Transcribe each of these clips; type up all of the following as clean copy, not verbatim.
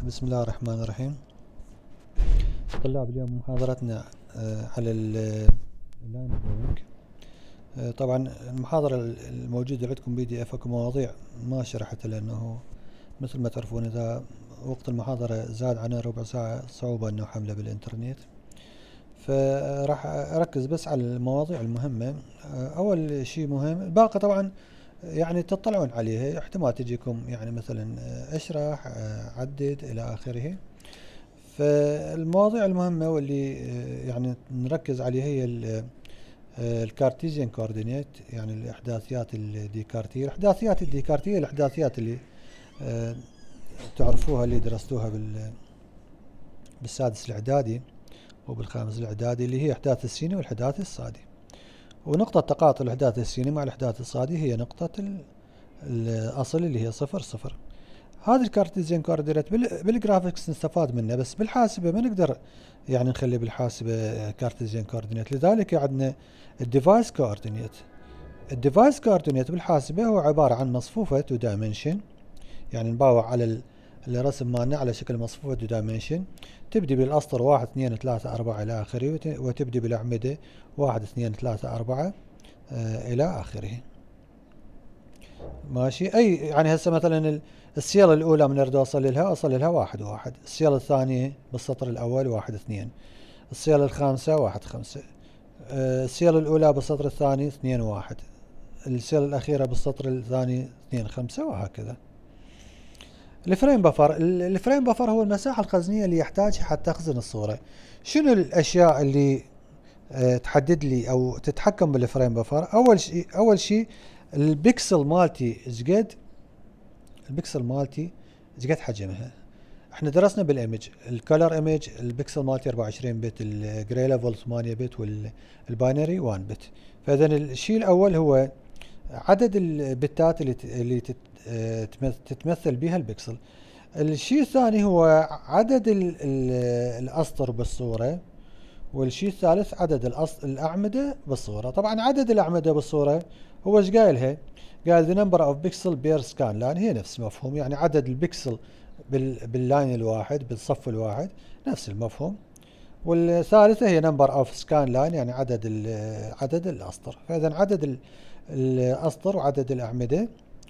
بسم الله الرحمن الرحيم. طلاب اليوم محاضرتنا على اللاين دروينج. طبعا المحاضرة الموجودة عندكم PDF اكو مواضيع ما شرحتها لأنه مثل ما تعرفون إذا وقت المحاضرة زاد عن ربع ساعة صعوبة أنه حمله بالإنترنت، فراح أركز بس على المواضيع المهمة. أول شيء مهم، الباقي طبعا يعني تطلعون عليه، احتمال تجيكم يعني مثلا اشرح عدد إلى آخره. فالمواضيع المهمة واللي يعني نركز عليها هي الكارتيزيان كوردينيت، يعني الإحداثيات الديكارتية. الإحداثيات الديكارتية الإحداثيات اللي تعرفوها، اللي درستوها بالسادس الإعدادي وبالخامس الإعدادي، اللي هي إحداث السيني والإحداث الصادي. ونقطة تقاطع الإحداث السيني مع الإحداث الصادي هي نقطة الأصل اللي هي 0 0. هذا الكارتيزيان كوردينيت بالجرافيكس نستفاد منه، بس بالحاسبة ما نقدر يعني نخلي بالحاسبة كارتيزيان كوردينيت. لذلك عندنا الديفايس كوردينيت. الديفايس كوردينيت بالحاسبة هو عبارة عن مصفوفة تو دايمنشن، يعني نباوع على الرسم مالنا على شكل مصفوفة تو دايمنشن، تبدي بالأسطر 1 2 3 4 إلى آخره، وتبدي بالأعمدة 1 2 3 4 إلى آخره. ماشي. أي يعني هسه مثلا السيالة الأولى من أريد أوصل لها 1 1. السيالة الثانية بالسطر الأول 1 2. السيالة الخامسة 1 5. السيالة الأولى بالسطر الثاني 2 1. السيالة الأخيرة بالسطر الثاني 2 5، وهكذا. الفريم بفر. الفريم بفر هو المساحة الخزنية اللي يحتاجها حتى أخزن الصورة. شنو الأشياء اللي تحدد لي أو تتحكم بالفريم بفر؟ أول شيء البكسل مالتي ايش قد حجمها. احنا درسنا بالايمج الكولر ايمج، البكسل مالتي 24 بت، الجراي ليفل 8 بت، والباينري 1 بت. فاذا الشيء الاول هو عدد البتات اللي تتمثل بها البكسل. الشيء الثاني هو عدد الاسطر بالصورة. والشيء الثالث عدد الأعمدة بالصورة. طبعا عدد الأعمدة بالصورة هو ايش قايلها؟ قال the number of pixel per scan line، هي نفس المفهوم، يعني عدد البكسل باللاين الواحد بالصف الواحد، نفس المفهوم. والثالثة هي number of scan line، يعني عدد الأسطر. فإذا عدد الأسطر وعدد الأعمدة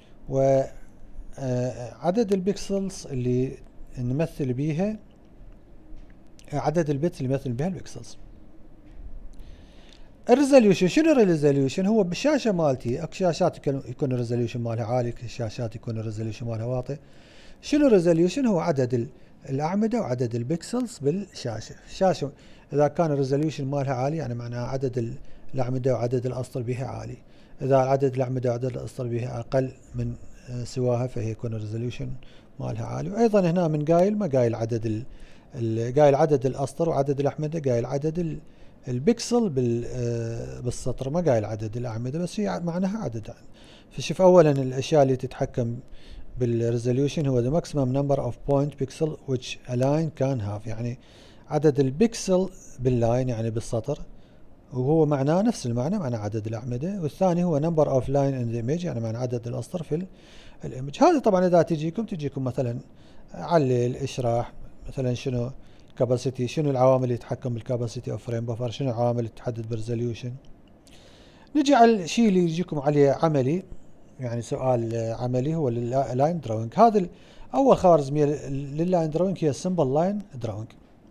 وعدد البكسلز اللي نمثل بيها، عدد البيتس اللي يمثل بها البكسلز. الريزوليوشن. شنو الريزوليوشن؟ هو بالشاشه مالتي اكو شاشات يكون الريزوليوشن مالها عالي، شاشات يكون الريزوليوشن مالها واطي. شنو الريزوليوشن؟ هو عدد الاعمده وعدد البكسلز بالشاشه. الشاشه اذا كان الريزوليوشن مالها عالي يعني معناها عدد الاعمده وعدد الاسطر بها عالي. اذا عدد الاعمده وعدد الاسطر بها اقل من سواها فهي يكون الريزوليوشن مالها عالي. وايضا هنا من قايل ما قايل عدد قايل عدد الاسطر وعدد الاعمده، قايل عدد البكسل بالسطر، ما قايل عدد الأعمدة، بس هي معناها عدد. فشوف أولا الأشياء اللي تتحكم بالريزوليوشن هو the maximum number of point pixel which a line can have، يعني عدد البكسل باللاين يعني بالسطر، وهو معناه نفس المعنى، معنى عدد الأعمدة. والثاني هو number of line in the image، يعني معنى عدد الأسطر في الإيمج. هذا طبعا إذا تجيكم مثلا علل اشرح مثلا شنو كاباسيتي، شنو العوامل اللي تتحكم بالكاباسيتي اوف فريم بفر، شنو العوامل اللي تحدد بالريزوليوشن. نجي على الشيء اللي يجيكم عليه عملي، يعني سؤال عملي، هو اللاين دراوينج. هذا اول خوارزميه لللاين دراوينج هي السمبل لاين دراوينج.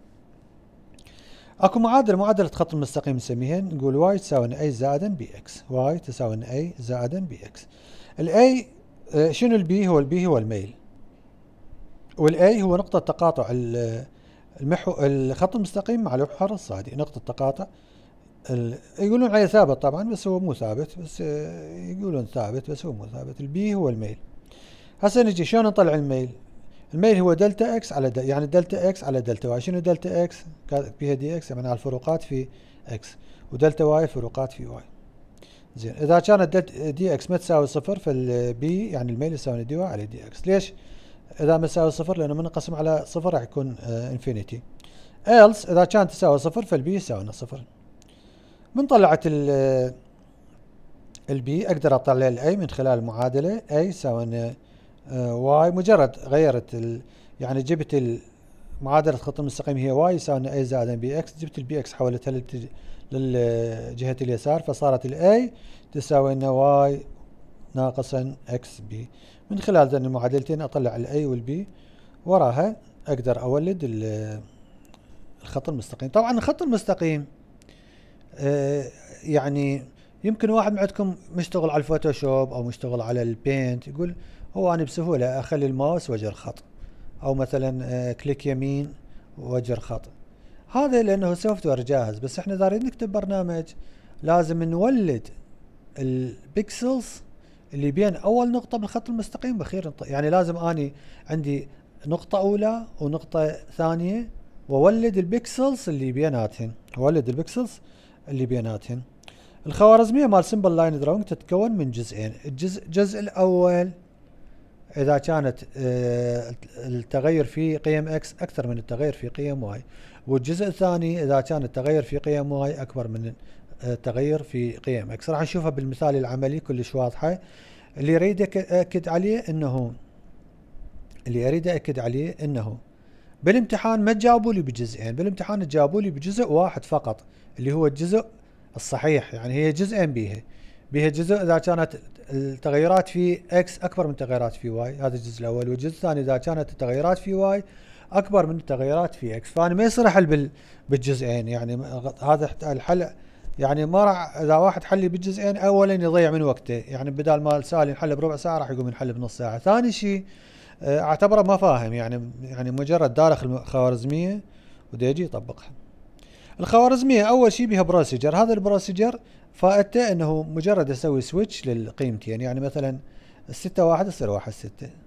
اكو معادله خط المستقيم نسميها، نقول واي تساوي ان اي زائدا بي اكس. واي تساوي ان اي زائدا بي اكس. الاي شنو البي؟ هو البي هو الميل، والاي هو نقطه تقاطع الخط المستقيم مع المحور الصادي، نقطة تقاطع. يقولون عليه ثابت طبعا بس هو مو ثابت، بس يقولون ثابت بس هو مو ثابت. البي هو الميل. هسه نجي شلون نطلع الميل؟ الميل هو دلتا اكس على يعني دلتا اكس على دلتا واي. شنو دلتا اكس؟ بيها دي اكس، يعني الفروقات في اكس، ودلتا واي فروقات في واي. زين، اذا كانت دي اكس ما تساوي صفر فالبي يعني الميل يساوي دي واي على دي اكس. ليش اذا ما تساوي صفر؟ لانه من نقسم على صفر راح يكون انفينيتي. else اذا كانت تساوي صفر فالبي يساوي صفر. من طلعت البي اقدر اطلع الاي من خلال المعادله اي يساوي واي. مجرد غيرت يعني جبت معادلة الخط المستقيم هي واي يساوي ان اي زائد بي اكس، جبت البي اكس حولتها للجهة اليسار، فصارت الاي تساوي ان واي ناقصا اكس بي. من خلال ذن المعادلتين اطلع الاي والبي، وراها اقدر اولد الخط المستقيم. طبعا الخط المستقيم يعني يمكن واحد من عندكم مشتغل على الفوتوشوب او مشتغل على البينت يقول هو انا بسهولة اخلي الماوس واجر خط، او مثلا كليك يمين واجر خط. هذا لانه سوفت وير جاهز، بس احنا اذا نريد نكتب برنامج لازم نولد البيكسلز اللي بين اول نقطة بالخط المستقيم باخير نقطة. يعني لازم اني عندي نقطة اولى ونقطة ثانية، وولد البيكسلز اللي بيناتهن، الخوارزمية مال سمبل لاين دراونج تتكون من جزئين. الجزء الاول اذا كانت التغير في قيم اكس اكثر من التغير في قيم واي، والجزء الثاني اذا كان التغير في قيم واي اكبر من التغير في قيم اكس. راح نشوفها بالمثال العملي كلش واضحة. اللي اريد اكد عليه انه بالامتحان ما تجاوبوا لي بجزئين، بالامتحان تجاوبوا لي بجزء واحد فقط اللي هو الجزء الصحيح. يعني هي جزئين بيها جزء اذا كانت التغيرات في اكس اكبر من التغيرات في واي، هذا الجزء الاول، والجزء الثاني اذا كانت التغيرات في واي اكبر من التغيرات في اكس. فانا ما يصير احل بالجزئين، يعني هذا الحل يعني ما راح، اذا واحد حل بالجزئين اولا يضيع من وقته، يعني بدال ما السؤال ينحل بربع ساعه راح يقوم ينحل بنص ساعه. ثاني شيء اعتبره ما فاهم، يعني مجرد دارخ الخوارزميه ودا يجي يطبقها. الخوارزميه اول شيء بها بروسيجر، هذا البروسيجر فائدته انه مجرد اسوي سويتش للقيمتين، يعني مثلا 6 1 يصير 1 6،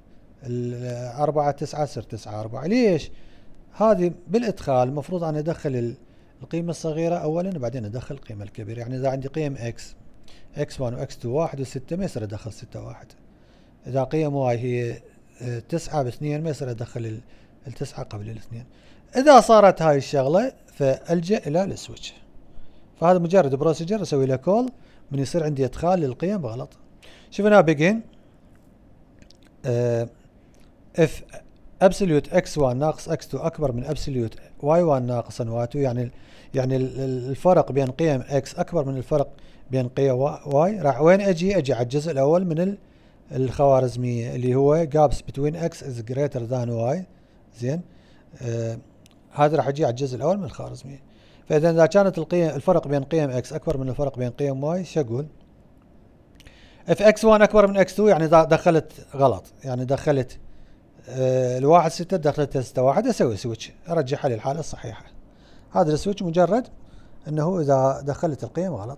4 9 يصير 9 4. ليش؟ هذه بالادخال المفروض انا ادخل القيمة الصغيرة اولا وبعدين ادخل القيمة الكبيرة. يعني اذا عندي قيم x1 وx2 1 و6 ما يصير ادخل 6 1. اذا قيم y هي 9 ب2 ما يصير ادخل ال9 قبل ال2. اذا صارت هاي الشغلة فالجأ الى السويتش. فهذا مجرد بروسيجر اسوي له كول من يصير عندي ادخال للقيم بغلط. شوف هنا begin if absolute x1 ناقص x2 اكبر من absolute y1 ناقصا y2، يعني الفرق بين قيم x اكبر من الفرق بين قيم y. راح وين اجي على الجزء الاول من الخوارزمية اللي هو gaps between x is greater than y. زين هذا راح اجي على الجزء الاول من الخوارزمية. فاذا كانت الفرق بين قيم x اكبر من الفرق بين قيم y شو اقول؟ if x1 اكبر من x2 يعني دخلت غلط، يعني دخلت الواحد 6 دخلتها 6 1، اسوي سويتش ارجعها للحالة الصحيحة. هذا السويتش مجرد انه اذا دخلت القيم غلط.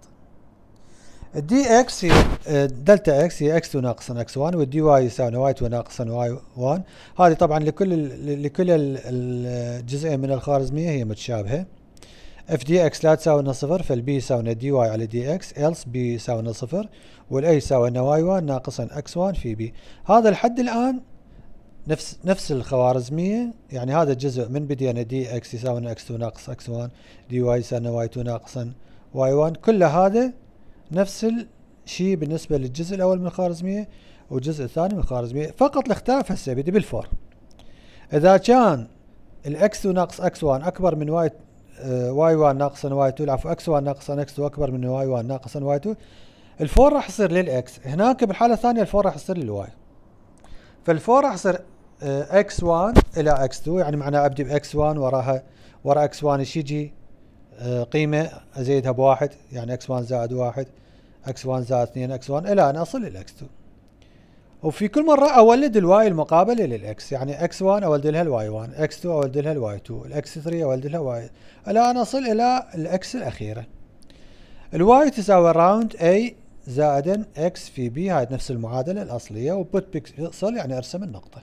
الدي اكس هي دلتا اكس هي x2 ناقصا x1، والدي واي يساوي y2 ناقصا y1. هذه طبعا لكل الجزئين من الخوارزمية هي متشابهة. اف دي اكس لا تساوي صفر، فالبي يساوي دي واي على دي اكس، else بي يساوي صفر، والاي يساوي y1 ناقصا x1 في بي. هذا لحد الان نفس الخوارزمية. يعني هذا الجزء من بدينا دي اكس يساوي x2 ناقص x1، دي واي يساوي y2 ناقصا y1، كل هذا نفس الشيء بالنسبة للجزء الأول من الخوارزمية والجزء الثاني من الخوارزمية. فقط الاختلاف هسه بدي بالفور. إذا كان الx2 ناقص x1 أكبر من y1 ناقصا y2، العفو x1 ناقصا x2 أكبر من y1 ناقصا y2، الفور راح يصير للx. هناك بالحالة الثانية الفور راح يصير للy. فالفور راح يصير x1 إلى x2، يعني معناه أبدي بx1 وراء x1 ايش يجي قيمة أزيدها بواحد، يعني x1 زائد 1 x1 زائد 2 x1 إلى أن أصل إلى x2. وفي كل مرة أولد الواي المقابلة للx، يعني x1 أولد لها الy1، x2 أولد لها الy2، الx3 أولد لها y، إلى أن أصل إلى الx الأخيرة. الواي تساوي راوند a زائدا x في b، هاي نفس المعادلة الأصلية. وبوت بيكسل يعني ارسم النقطة،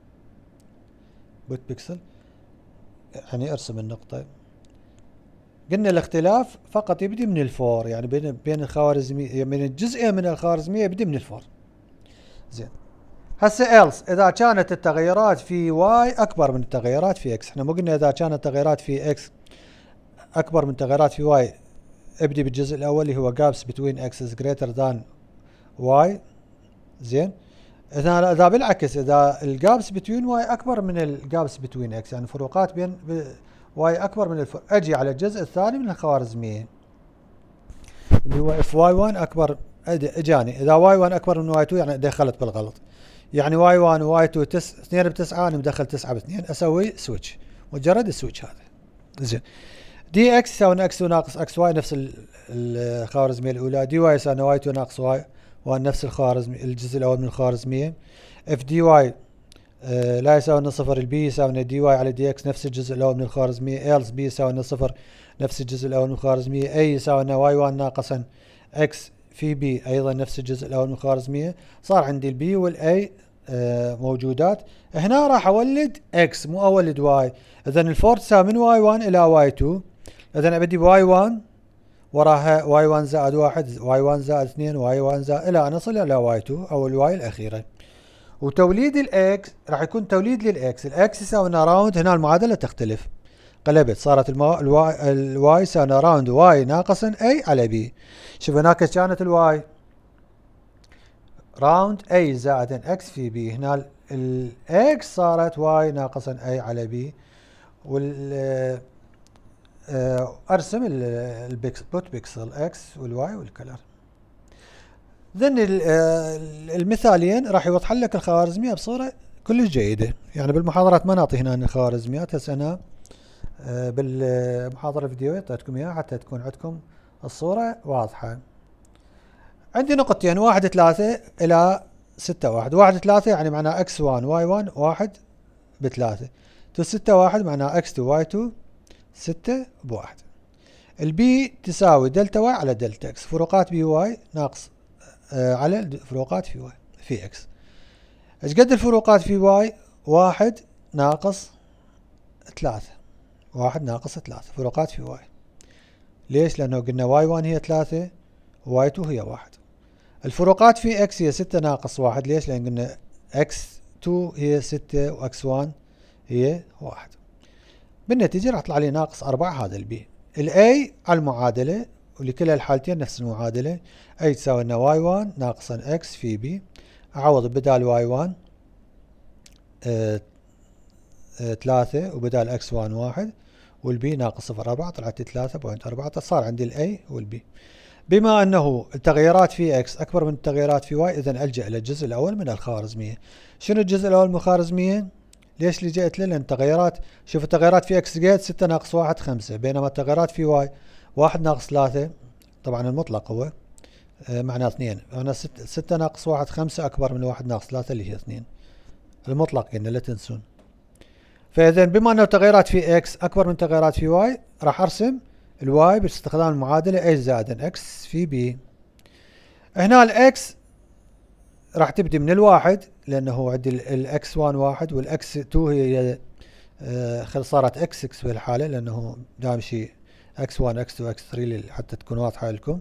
بوت بيكسل يعني ارسم النقطة. قلنا الاختلاف فقط يبدي من الفور، يعني بين الخوارزمية، من الجزئين من الخوارزمية يبدي من الفور. زين هسه else اذا كانت التغيرات في y اكبر من التغيرات في x. احنا مو قلنا اذا كانت التغيرات في x اكبر من التغيرات في y ابدي بالجزء الاول اللي هو gaps between x is greater than y. زين اذا بالعكس، اذا الجابس بتوين واي اكبر من الجابس بتوين اكس، يعني فروقات بين واي اكبر من اجي على الجزء الثاني من الخوارزميه اللي هو اف واي 1 اكبر، اجاني اذا واي 1 اكبر من واي 2 يعني دخلت بالغلط، يعني واي 1 وواي 2 2 ب9 انا مدخل 9 ب2 اسوي سويتش، مجرد السويتش هذا. زين دي اكس يساوي اكس 2 ناقص اكس واي نفس الخوارزميه الاولى، دي واي يساوي واي 2 ناقص واي ونفس الخوارزمي الجزء الاول من الخوارزميه. اف دي واي لا يساوي صفر، البي يساوي دي واي على دي اكس نفس الجزء الاول من الخوارزميه، ايلس بي يساوي صفر نفس الجزء الاول من الخوارزميه، اي يساوي واي 1 ناقصا اكس في بي ايضا نفس الجزء الاول من الخوارزميه. صار عندي البي والاي موجودات. هنا راح اولد اكس مو اولد واي، اذا الفور تساوي من واي 1 الى واي 2، اذا ابدي بواي 1 وراها واي 1 زائد 1 واي 1 زائد 2 واي 1 زائد الى ان اصل الى واي 2 او الواي الاخيره. وتوليد الاكس راح يكون توليد للاكس، الاكس يساوي راوند، هنا المعادله تختلف، قلبت صارت الواي يساوي راوند واي ناقصا اي على بي. شوف هناك كانت الواي راوند اي زائد اكس في بي، هنا الاكس صارت واي ناقصا اي على بي. وال ارسم البوت بيكسل اكس والواي والكلر. ذن المثالين راح يوضح لك الخوارزميه بصوره كلش جيده، يعني بالمحاضرات ما نعطي هنا الخوارزميات، هسه انا بالمحاضره الفيديويه اعطيتكم اياها حتى تكون عندكم الصوره واضحه. عندي نقطتين 1 3 الى 6 1، 1 3 يعني معناه اكس 1 واي 1 1 ب3، 6 1 معناه اكس 2 واي 2 6 ب1. البي تساوي دلتا واي على دلتا اكس، فروقات بي واي ناقص على فروقات في واي في اكس. ايش قد الفروقات في واي؟ 1 ناقص 3، 1 ناقص 3 فروقات في واي. ليش؟ لانه قلنا واي 1 هي 3 وواي 2 هي 1. الفروقات في اكس هي 6 ناقص 1، ليش؟ لان قلنا اكس 2 هي 6 واكس 1 هي 1. بالنتيجة راح يطلع لي ناقص 4، هذا البي. الاي على المعادلة ولكلا الحالتين نفس المعادلة، اي تساوي لنا واي 1 ناقصا اكس في بي، اعوض بدال واي 1 3 وبدال اكس 1 1 والبي ناقص 0.4 طلعت 3.4، صار عندي الاي والبي. بما انه التغيرات في اكس اكبر من التغيرات في واي، اذا الجا الى الجزء الاول من الخوارزمية. شنو الجزء الاول من الخوارزمية؟ ليش لجأت له؟ لان التغيرات، شوف التغيرات في اكس لقيت 6 ناقص 1 5، بينما التغيرات في واي 1 ناقص 3 طبعا المطلق هو معناه 2، معناه 6 ناقص 1 5 اكبر من 1 ناقص 3 اللي هي 2 المطلق، قلنا لا تنسون. فاذا بما انه تغيرات في اكس اكبر من تغيرات في واي، راح ارسم الواي باستخدام المعادله اي زائد اكس في بي. هنا الاكس راح تبدي من الواحد، لانه عندي الاكس 1 1 والاكس 2 هي صارت اكس 6 في الحاله، لانه دائما شيء اكس 1 اكس 2 اكس 3 حتى تكون واضحه لكم.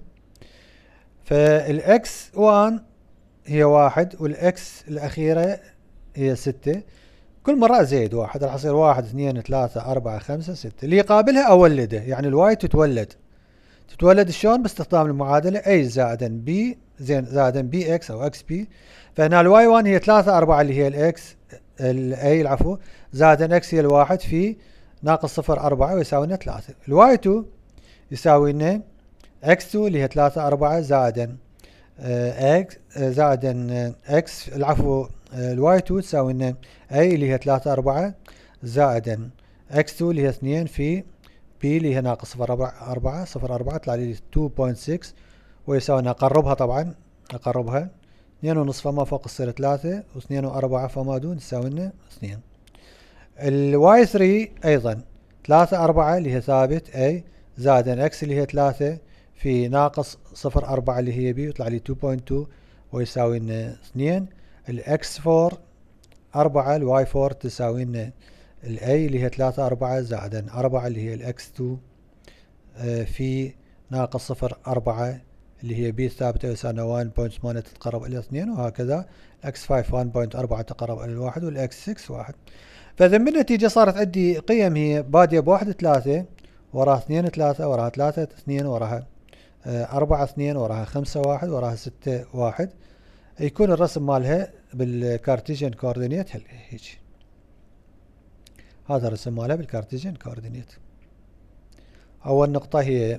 فالاكس 1 هي 1 والاكس الاخيره هي 6، كل مرة ازيد 1 راح يصير 1 2 3 4 5 6، اللي يقابلها اولده، يعني الواي تتولد شلون؟ باستخدام المعادلة اي زائدا بي زائدا بي اكس او اكس بي. فهنا الواي 1 هي 3 4 اللي هي الاكس الاي العفو، زائدا اكس هي الواحد في ناقص 0 4 ويساوي لنا 3. الواي 2 يساوي لنا اكس 2 اللي هي 3 4 زائدا اكس زائدا اكس العفو الواي 2 تساوي لنا اي اللي هي 3 4 زائدا اكس 2 اللي هي 2 في بي اللي هي ناقص 0 4 0 4 طلع لي 2.6 ويساوي لنا اقربها، طبعا اقربها 2 ونص فما فوق تصير 3 و2 و4 فما دون تساوي لنا 2. الواي 3 ايضا 3 4 اللي هي ثابت اي زائدا اكس اللي هي 3 في ناقص 0 4 اللي هي بي يطلع لي 2.2 ويساوي لنا 2. الاكس 4 4 الواي 4 تساوي لنا الاي اللي هي 3 4 زائدا 4 اللي هي الاكس 2 في ناقص 0 4 اللي هي بي ثابته يساوي 1.8 تتقرب الى 2، وهكذا الاكس 5 1.4 تقرب الى 1 والاكس 6 1. فاذا بالنتيجه صارت عندي قيم هي باديه ب1 3 وراها 2 3 وراها 3 2 وراها 4 2 وراها 5 1 وراها 6 1. يكون الرسم مالها بالكارتيجن كوردينيت هيك. هذا الرسم مالها بالكارتيجن كوردينيت. اول نقطة هي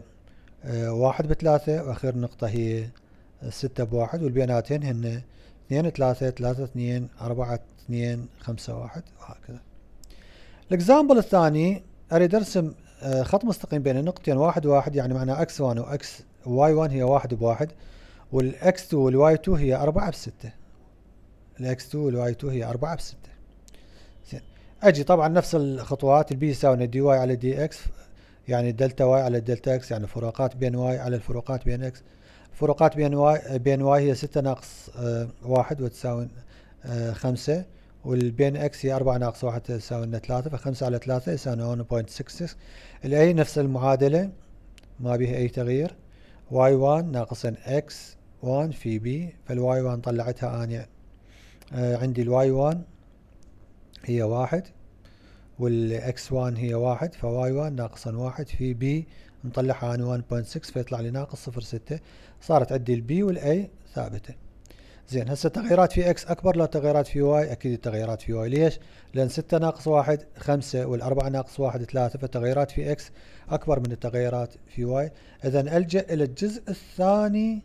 1 ب3 واخر نقطة هي 6 ب1 والبيناتين هن 2 3 3 2 4 2 5 1 وهكذا. الاكزامبل الثاني اريد ارسم خط مستقيم بين النقطتين 1 1 يعني معناه x1 و y1 هي 1 ب1 والx2 والy2 هي 4 ب6. الx2 والy2 هي 4 ب6. زين اجي طبعا نفس الخطوات البي يساوي دي واي على دي اكس يعني دلتا واي على دلتا اكس يعني فروقات بين واي على الفروقات بين اكس. الفروقات بين واي هي 6 ناقص 1 وتساوي 5 والبين اكس هي 4 ناقص 1 تساوي 3 ف5 على 3 يساوي 1.66. الاي نفس المعادلة ما بها اي تغيير y1 ناقصا x1 في b فالواي 1 طلعتها اني عندي الواي 1 هي 1 والاكس 1 هي 1 فواي 1 ناقصا 1 في بي نطلعها انا 1.6 فيطلع لي ناقص 0.6. صارت عندي البي والاي ثابته. زين هسه التغيرات في اكس اكبر لو تغيرات في واي؟ اكيد التغيرات في واي. ليش؟ لان 6 ناقص 1 5 والاربعة ناقص 1 3 فالتغيرات في اكس اكبر من التغيرات في واي. اذا الجا الى الجزء الثاني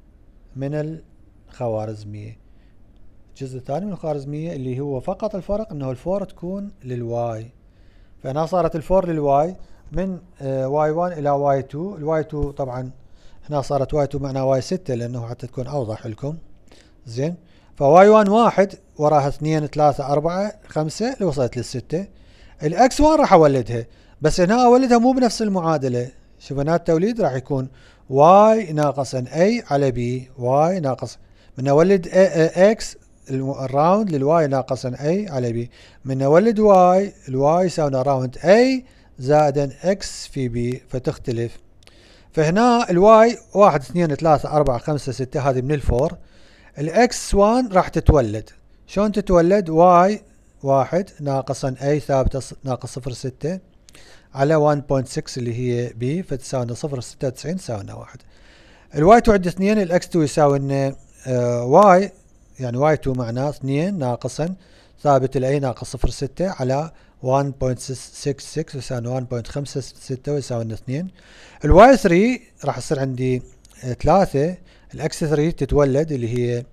من الخوارزميه. الجزء الثاني من الخوارزمية اللي هو فقط الفرق انه الفور تكون للواي. فهنا صارت الفور للواي من واي 1 الى واي 2. الواي 2 طبعا هنا صارت واي 2 معناها واي 6 لانه حتى تكون اوضح لكم. زين فواي 1 1 وراها 2 3 4 5 لوصلت للستة. الاكس 1 راح اولدها بس هنا اولدها مو بنفس المعادلة. شوف هنا التوليد راح يكون واي ناقصا اي على بي واي ناقص من اولد اكس الراوند للواي ناقصا اي على بي من اولد واي الواي يساوي راوند اي زائدا اكس في بي فتختلف. فهنا الواي 1 2 3 4 5 6 هذه من الفور. الاكس 1 راح تتولد. شلون تتولد؟ واي 1 ناقصا اي ثابته ناقص 0.6 على 1.6 اللي هي بي فتساوي 0.96 تساوي 1. الواي 2 عند 2 الاكس 2 يساوي ان واي يعني واي 2 معناه 2 ناقصا ثابت الاي ناقص 0.6 على 1.66 يساوي 1.56 ويساوي 2. الواي 3 راح يصير عندي 3 الاكس 3 تتولد اللي هي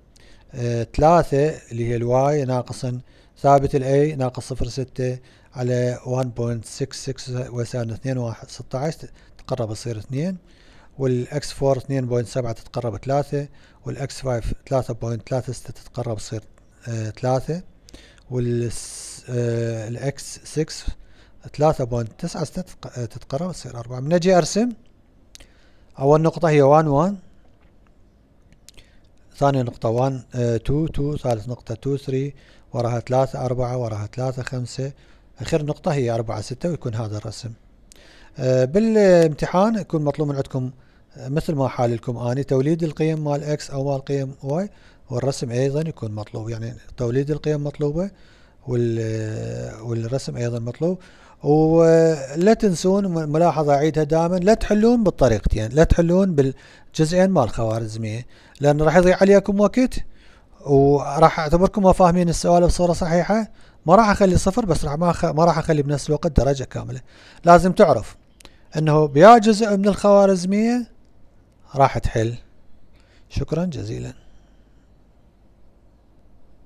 3 اللي هي الواي ناقصا ثابت الاي ناقص 0.6 على 1.66 ويساوي 2 16 تقرب تصير 2. والاكس 4 2.7 تتقرب 3 والاكس 5 3.36 تتقرب تصير 3 والاكس 6 3.96 تتقرب تصير 4. من اجي ارسم اول نقطة هي 1 1 ثاني نقطة 1 2 2 ثالث نقطة 2 3 وراها 3 4 وراها 3 5 اخر نقطة هي 4 6 ويكون هذا الرسم. بالامتحان يكون مطلوب من عندكم مثل ما حال لكم اني توليد القيم مال اكس او مال قيم واي والرسم ايضا يكون مطلوب. يعني توليد القيم مطلوبة والرسم ايضا مطلوب. ولا تنسون ملاحظة اعيدها دائما لا تحلون بالطريقتين لا تحلون بالجزئين مال الخوارزمية لان راح يضيع عليكم وقت وراح اعتبركم ما فاهمين السؤال بصورة صحيحة. ما راح اخلي صفر بس ما راح اخلي بنفس الوقت درجة كاملة. لازم تعرف انه بيا جزء من الخوارزمية راح تحل. شكرا جزيلا.